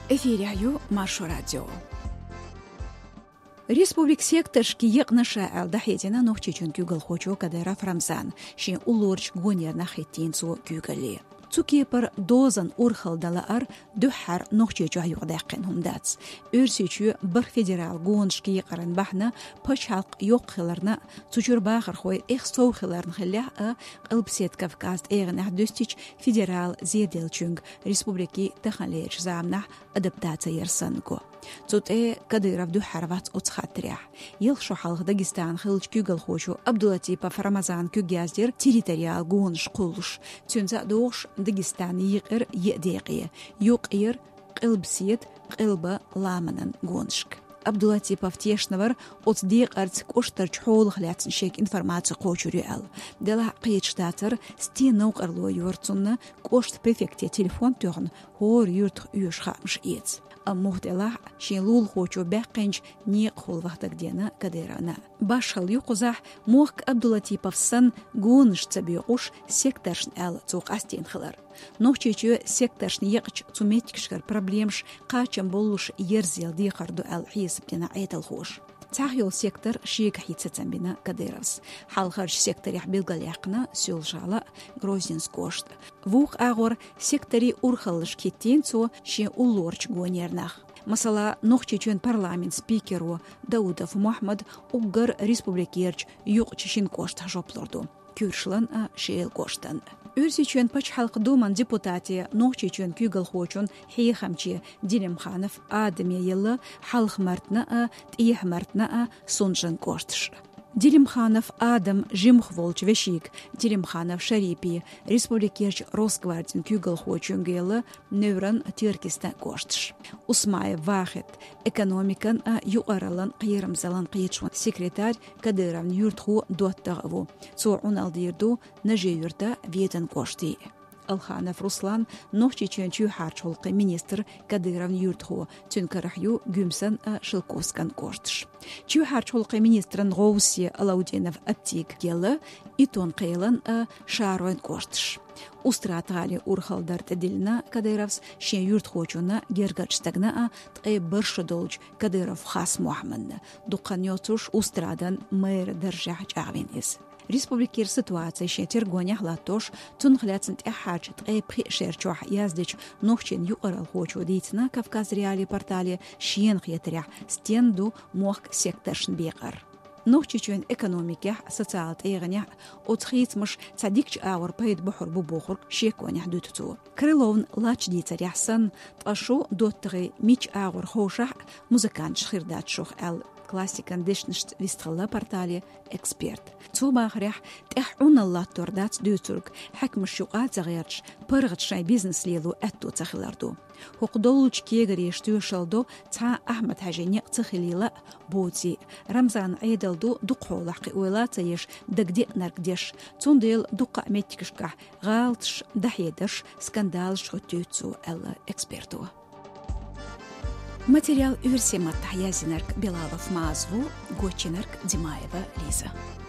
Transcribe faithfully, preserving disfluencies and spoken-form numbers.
Эфиряю Маршо радио. Республик сектор шкиек наша алдахедина нохчичун гюгл хочо кадера фрамзан шин улурч гонер нахеттинцу гюгали. Цукипер дозан урхалдалаар духар нохчичу аюгдақин датс. Өрсичу бір федерал гоншки қаран бахна пачалк йоқхиларна цучур бахар хой их соухиларн хилях а қылбсет Кавказ эгнах достич федерал зеделчунг республики тахалеч замнах адаптация ярсанго. Цуте Кадыров духар вац оцхатрях. Елшо халх Дагестан хилч кюгл хочу Абдулатипов Рамазан кюгяздер территориал гонш кулш. Цунза дош Дагестан يقر يدقية يقير قلب سيد قلب لامنن гоншк. Абдулатипов тешнавар от дик арц коштар чхол хляцн шек информацию кочурюэл. Дела қиечтатыр стенок арло юрцунна кошт префекте телефон törn хор юрт юш хамш ец. Мухдела шин лул хочу бәқинч не қол вақтагдена кадерана. Башал юқузах мух Абдулатипов сан гонш цабиуш секторшн әл цуқ астен хылар. Нохчичу секторшн еқч цуметикшкар проблемш қачам болуш ерзел дихарду әл хисптена айтал хош. Цахил сектор шиек хитсацам бина кадеровс. Халхарч сектор яхбилгал яқна сюлжала Грозинск кошт. Вух агор сектори урхалыш кеттен цо ши улорч гонернах. Масала нохчичун парламент спикеру Даудов Мухаммад уггар республикерч юқчишин кошт жоплорду. Кюршлан а шейл коштан. Үрсичен пач халк думан депутати нохчичен кюгл хочун хейхамчи Дилимханов адаме елы халк мартна тиех мартна сунжан коштш. Дилимханов Адам Жимхволч Вешик, Дилимханов Шарипи, республикерч Росгвардин кюгл хочун гелы Невран Тиркистан коштш. Усмаев Вахет, экономикан юаралан қиырымзалан қиечван секретарь Кадыровн юртху дуаттағыву. Цор уналдирду нажи юрта ветен кошти. Алханов Руслан нохчичен чухарчолқы министр Кадыровн юртху тюнкарахю гюмсан шилковскан коштш. Чухарчолқы министран Гоуси Алауденов Аптик гелы итон қейлан шаруен коштш. Устратали урхалдар тедилна Кадыровс шен юртхочуна гергачстагна тқе бірші долч Кадыров хас Мухаммадна. Дұқаньоцуш устрадан мэр държах чағвенес. Республикер ситуация шетер гонях латош тун хляцнт эхач тqe пришерчух яздич нохчин юqaral хочу дейтна Кавказ реали портале шиен хетрях стенду мох секторшн беқар. Нохчичун экономике социалт эгня отхитмш цадикч аур пайд бухур бубухур шеконях дутцу. Крыловн лач дицарясан ташу доттгы мич аур хошах музыкант шхирдатшух эл классикан дешншт вистрала портале эксперт. Цубахрях тахун алла тордат дютург хакмш юqat загырч пыргыт шай бизнес лелу атту цахиларду. Хуқдолуч кегери штушалду ца Ахмад хажени цахилила боти. Рамзан айдалду дуқолақи уйлатаеш дагди наргдеш. Цундел дуқа метикшка галтш дахедаш скандалш хотюцу алла эксперту. Материал Юрсема Таязинарк Белалов Мазву, Гочинарк Димаева Лиза.